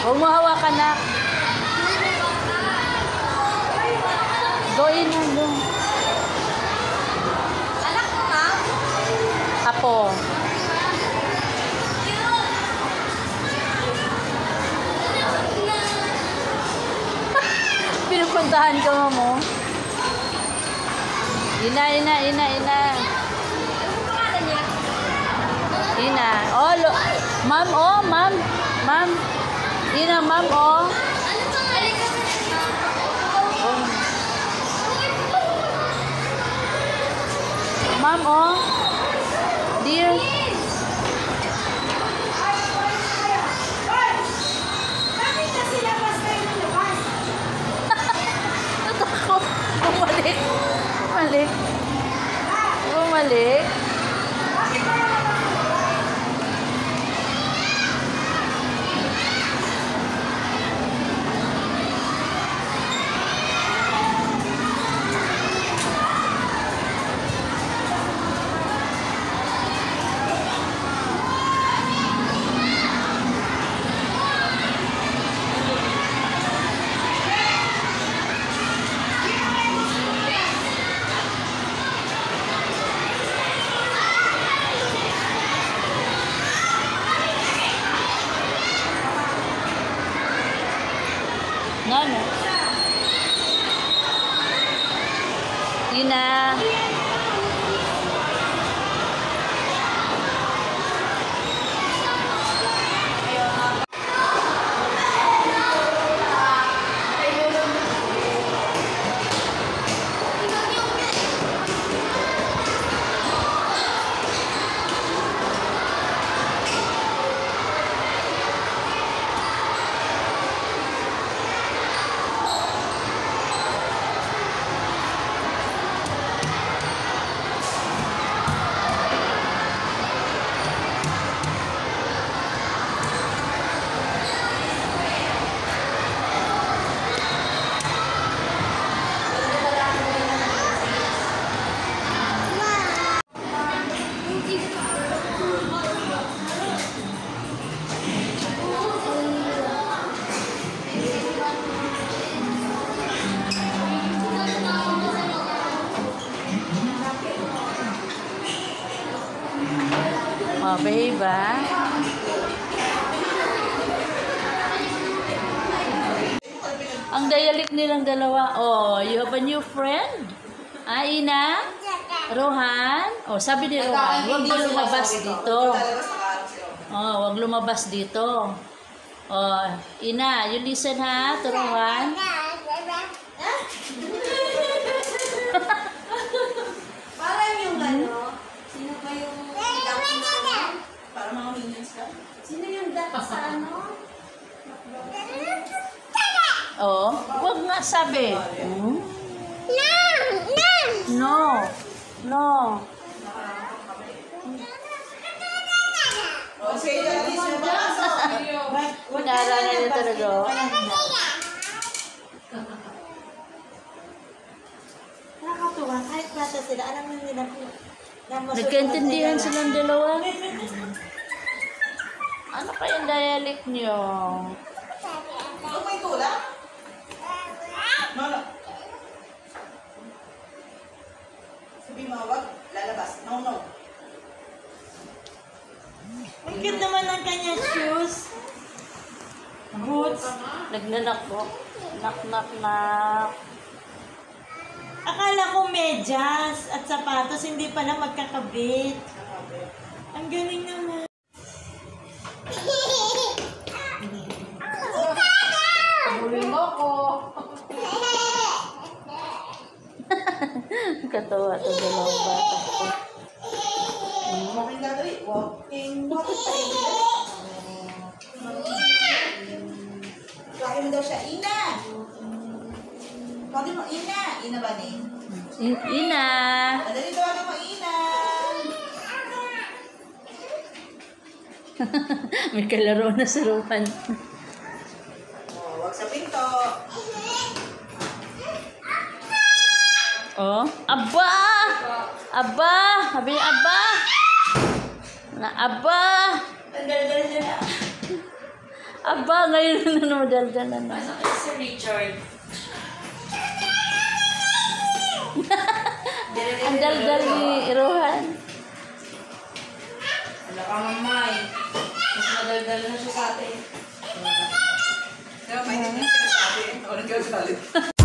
Huwag mo hawakan na. Go in na, go. Anak mo, ma'am? Apo. Pinupuntahan ka mo. Ina. Ano pangalan niya? Ina. Oh, ma'am, oh, ma'am. Ma'am. Ina, ma'am, oh. Ano pangalan niya? Oh. Ma'am, oh. Dear. Bakit kasi labas kayo ng labas? Natakot. Bumalik. Bumalik. No. Ina. Oh, babe, ah. Ang dialect nilang dalawa. Oh, you have a new friend? Ah, Ina? Rohan? Oh, sabi ni Rohan, huwag lumabas dito. Oh, huwag lumabas dito. Oh, Ina, you listen ha to Rohan. Parang yung ano, sino ba yung para mga minions ka? Sino yung dati sa ano? Oh, huwag nga sabi. Hmm? No. Okay, that is your Naalala niyo talaga. Nakakatuwa, kahit bata sila, alam mo nila Nagkaintindihan silang dalawa. Ano kayang dialect niyo? Ito may tula? No. Sabi mo, wag lalabas. No. Ang cute naman ng kanyang shoes. Boots. Nagnanak po. Nak. Akala ko medyas at sapatos, hindi pala magkakabit. Ang galing naman. Pabulin mo ko. Katawa ito dalawang bata ko. Walking gagawin. Walking. Tawagin mo daw siya, Ina. Tawagin mo, Ina. Ina ba ni? Ina! Madali tawagin mo, Ina. May kalaro na sa Rohan. Wag sa pinto. Oh, aba! Aba! Sabi niya, aba! Na aba! Ang dala-dala niya na. Aba, ngayon na madaldal na. Masakit si Richard. Ang daldal ni Rohan. Wala ka mamay. Mas madaldal na siya sa atin. Kaya may hindi sinasabi. Ako nagagalit.